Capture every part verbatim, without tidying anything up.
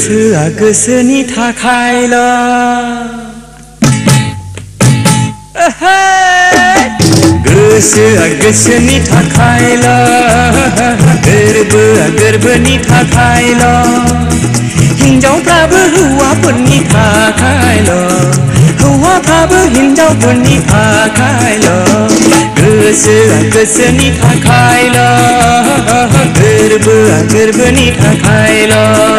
गोसोआ गोसोनि थाखायल' गोसोआ गोसोनि थाखायल' गोरबोआ गोरबोनि थाखायल' हिन्जावफ्राबो हौवाफोरनि थाखायल' हौवाफ्राबो हिन्जावफोरनि थाखायल' गोसोआ गोसोनि थाखायल' गोरबोआ गोरबोनि थाखायल'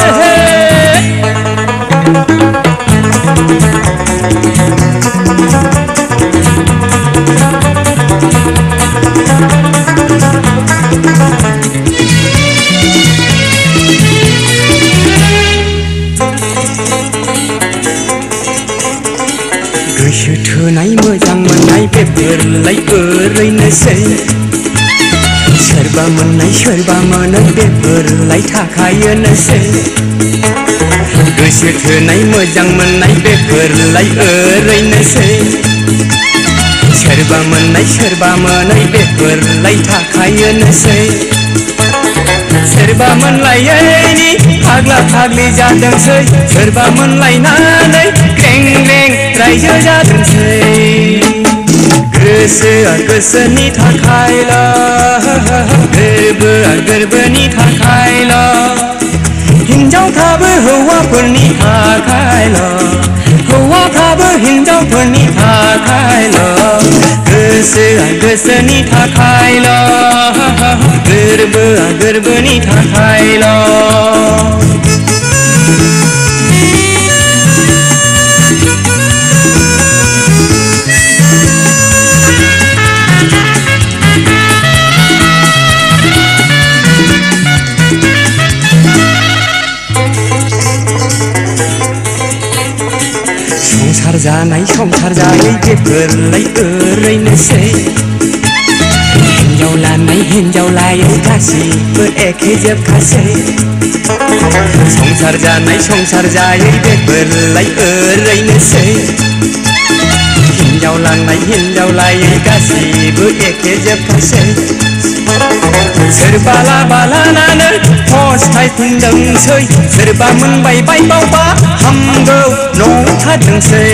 गोसो थोनाय मोजां मोननाय बेफोरलाय ओरैनोसै सोरबा मोननाय सोरबा मोनै बेफोरलाय थाखायोनोसै गोसो थोनाय मोजां मोननाय बेफोरलाय ओरैनोसै सोरबा मोननाय सोरबा मोनै बेफोरलाय थाखायोनोसै सोरबा मोनलायैनि फाग्ला फाग्लि जादोंसै सोरबा मोनलायनानै ग्रें ग्रें रायजो जादोंसै गोसोआ गोसोनि थाखायल' गोरबोआ गोरबोनि थाखायल' हिन्जावफ्राबो हौवाफोरनि थाखायल' हौवाफ्राबो हिन्जावफोरनि थाखायल' गोसोआ गोसोनि थाखायल' गोरबोआ गोरबोनि थाखायल' संसार जानाय संसार जायै बेफोरलाय ओरैनोसै हिन्जाव लानाय हिन्जाव लायै गासिबो एखे जोबखासै संसार जानाय संसार जायै बेफोरलाय ओरैनोसै हिन्जाव लानाय हिन्जाव लायै गासिबो एखे जोबखासै सोरबा लाबा लानानै फस्थायफिनदोंसै सोरबा मोनबाय बायबावबा हामगौ नंथारदोंसै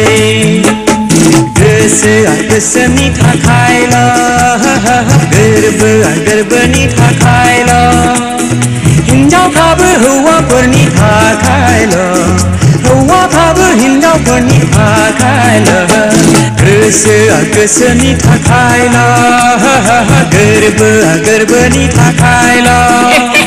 गोसोआ गोसोनि थाखायल' गोरबोआ गोरबोनि थाखायल' हिन्जावफ्राबो हौवाफोरनि थाखायल' हौवाफ्राबो हिन्जावफोरनि थाखायल' गोसोआ गोसोनि थाखायल' गोरबोआ गोरबोनि थाखायल'